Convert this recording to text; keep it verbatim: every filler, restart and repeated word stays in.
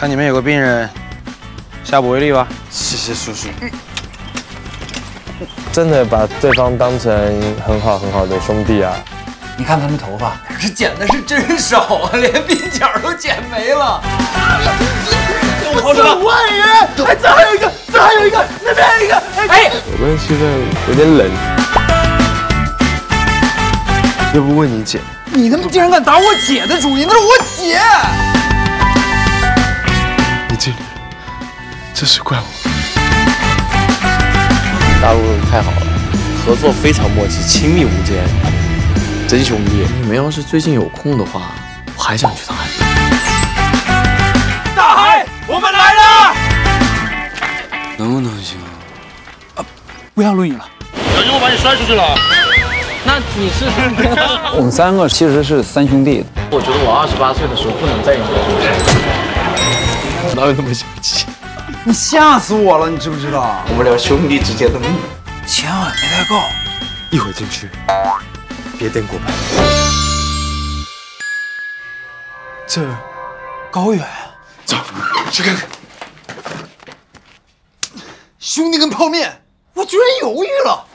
看你们有个病人下不为例吧？ 谢谢叔叔。 真的把对方当成很好很好的兄弟啊！ 你看他们头发，这剪的是真少啊，连鬓角都剪没了。我这万人，哎，这还有一个，这还有一个，那边还有一个，哎， 我们气氛有点冷。 要不问你姐？ 你他妈竟然敢打我姐的主意，那是我姐！ 你这，这是怪我。 大陆太好了，合作非常默契，亲密无间，真兄弟。你们要是最近有空的话，我还想去趟海边。 大海，我们来了！ 能不能行啊？ 不要录影了， 小心我把你摔出去了。 那你是？ 我们三个其实是三兄弟。 我觉得我二十八岁的时候不能再演这个故事。哪有那么小气？ 你吓死我了，你知不知道？ 我们聊兄弟之间的秘密， 千万别太高。 一会儿进去，别颠锅巴。这高远， 走去看看。 兄弟跟泡面，我居然犹豫了。